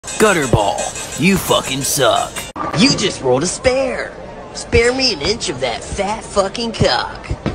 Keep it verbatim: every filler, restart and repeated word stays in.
Gutterball, you fucking suck. You just rolled a spare. Spare me an inch of that fat fucking cock.